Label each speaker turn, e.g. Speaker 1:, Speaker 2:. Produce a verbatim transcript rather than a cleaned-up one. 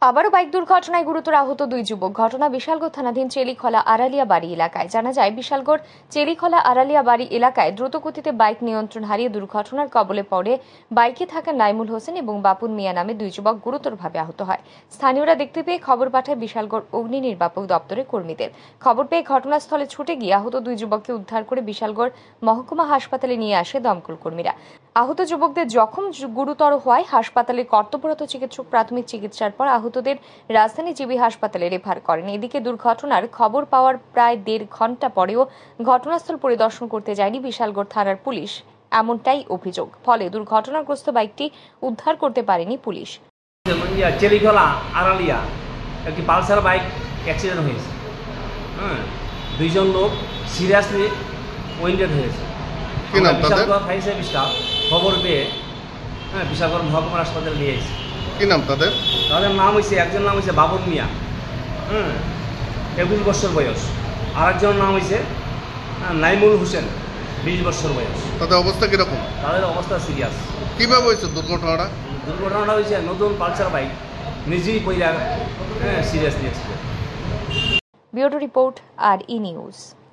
Speaker 1: আবারও বাইক দুর্ঘটনায় গুরুতর আহত দুই যুবক। ঘটনা বিশালগড় থানাধীন চেলিখলা আড়ালিয়া বাড়ি এলাকায়। জানা যায়, বিশালগড় চেলিখলা আড়ালিয়া বাড়ি এলাকায় দ্রুতগতিতে বাইক নিয়ন্ত্রণ হারিয়ে দুর্ঘটনার কবলে পড়ে বাইকে থাকা নাইমুল হোসেন এবং বাপুন মিয়া নামে দুই যুবক গুরুতরভাবে আহত হয়। স্থানীয়রা দেখতে পেয়ে খবর পাঠায় বিশালগড় অগ্নি নির্বাপক দপ্তরের কর্মীদের। খবর পেয়ে ঘটনাস্থলে ছুটে গিয়ে আহত দুই যুবককে উদ্ধার করে বিশালগড় মহকুমা হাসপাতালে নিয়ে আসে দমকল কর্মীরা। আহত যুবকদের জখম গুরুতর হওয়ায় হাসপাতালের কর্তব্যরত চিকিৎসক প্রাথমিক চিকিৎসার পর আহতদের রাজধানী জিবি হাসপাতালে রেফার করেন। এদিকে দুর্ঘটনার খবর পাওয়ার প্রায় দেড় ঘন্টা পরেও ঘটনাস্থল পরিদর্শন করতে যায়নি বিশালগড় থানার পুলিশ, এমনটাই অভিযোগ। ফলে দুর্ঘটনাগ্রস্ত বাইকটি উদ্ধার করতে পারেনি পুলিশ।
Speaker 2: চেলিখলা আড়ালিয়া একটি পালসার বাইক অ্যাক্সিডেন্ট হয়েছে। হ্যাঁ, দুইজন লোক সিরিয়াসলি ওয়েন্ডেড হয়েছে। বিশালগড় ফায়ার সার্ভিস স্টাফ খবর পেয়ে হ্যাঁ বিশালগড় মহকুমা হাসপাতালে নিয়ে এসেছে।
Speaker 3: কি নাম তাদের?
Speaker 2: তাদের নাম হয়েছে, একজন নাম হয়েছে বাপুন মিয়া, হ্যাঁ একুশ বছর বয়স, আর একজনের নাম হয়েছে নাইমুল হোসেন, বিশ বছর বয়স।
Speaker 3: তাদের অবস্থা কিরকম?
Speaker 2: তাদের অবস্থা সিরিয়াস।
Speaker 3: কীভাবে হয়েছে দুর্ঘটনাটা?
Speaker 2: দুর্ঘটনাটা হয়েছে নতুন পালসার বাইক নিজেই পইরা হ্যাঁ seriously accident.
Speaker 1: Bureau report R E news.